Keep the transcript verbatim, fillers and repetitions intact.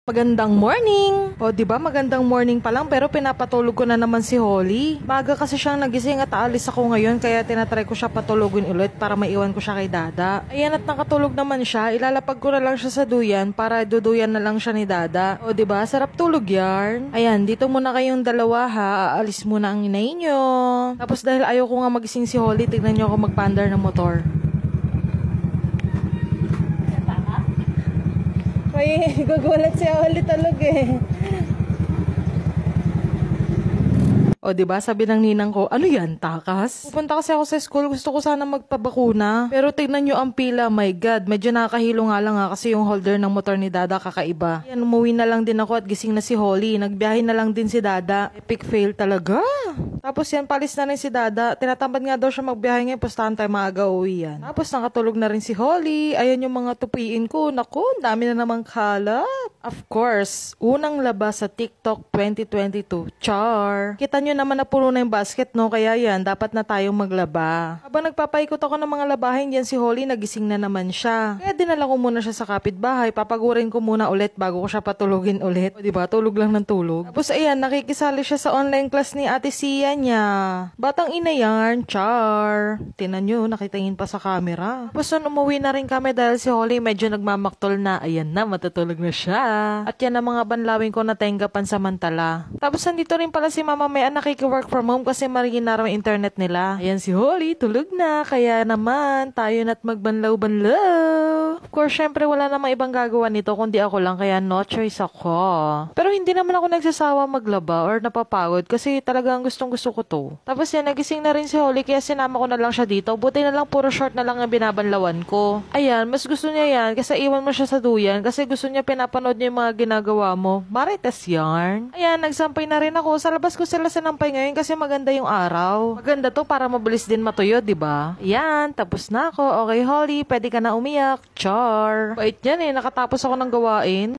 Magandang morning! O, di ba magandang morning pa lang pero pinapatulog ko na naman si Holly. Maga kasi siyang nagising at aalis ako ngayon kaya tinatry ko siya patulogin ulit para maiwan ko siya kay Dada. Ayan at nakatulog naman siya, ilalapag ko na lang siya sa duyan para duduyan na lang siya ni Dada. O, di ba? Sarap tulog yarn. Ayan, dito muna kayong dalawa ha. Aalis muna ang inay nyo. Tapos dahil ayaw ko nga magising si Holly, tignan nyo ako magpandar ng motor. Ay, gugulat si Holly talog eh. O, diba? Sabi ng ninang ko, ano yan, takas? Pupunta kasi ako sa school, gusto ko sana magpabakuna. Pero tignan nyo ang pila, my God. Medyo nakakahilo nga lang ha, kasi yung holder ng motor ni Dada kakaiba. Yan, umuwi na lang din ako at gising na si Holly. Nagbiyahe na lang din si Dada. Epic fail talaga. Tapos yan, palis na rin si Dada. Tinatamad nga daw siya magbiyahe ngayon, pustahan tayo maaga uwi yan. Tapos nakatulog na rin si Holly. Ayan yung mga tupiin ko. Naku, dami na namang kalat. Of course, unang labas sa TikTok twenty twenty-two. Char! Kita nyo naman na puno na yung basket, no? Kaya yan, dapat na tayong maglaba. Habang nagpapaikot ako ng mga labahin dyan si Holly, nagising na naman siya. Kaya dinala ko muna siya sa kapitbahay. Papagurin ko muna ulit bago ko siya patulogin ulit. O, diba? Tulog lang ng tulog. Tapos ayan, nakikisali siya sa online class ni Ate Sia niya. Batang ina yarn, char. Tinan nyo, nakitingin pa sa camera. Tapos nun, umuwi na rin kami dahil si Holly medyo nagmamaktol na. Ayan na, matutulog na siya. At yan ang mga banlawin ko na tenga pansamantala. Tapos nandito rin pala si Mama May anak work from home kasi marigin na internet nila. Ayan si Holly, tulog na. Kaya naman, tayo na't magbanlaw-banlaw. Of course, syempre wala namang ibang gagawa nito kundi ako lang kaya no choice ako. Pero hindi naman ako nagsasawa maglaba or napapagod kasi talagang gustong gusto ko to. Tapos yan, nagising na rin si Holly kaya sinama ko na lang siya dito. Buti na lang puro short na lang ang binabanlawan ko. Ayan, mas gusto niya yan kasi iwan mo siya sa duyan kasi gusto niya pinapanood niya yung mga ginagawa mo. Marites yarn. Ayan, nagsampay na rin ako. Sa labas ko sila sinampay ngayon kasi maganda yung araw. Maganda to para mabilis din matuyo, di ba? Ayan, tapos na ako. Okay, Holly, pwede ka na umiyak. Char. Bait yan eh, nakatapos ako ng gawain.